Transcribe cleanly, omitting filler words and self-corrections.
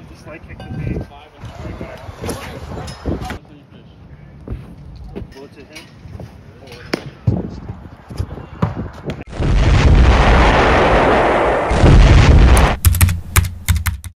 want the slide kick to be. Blow it to him.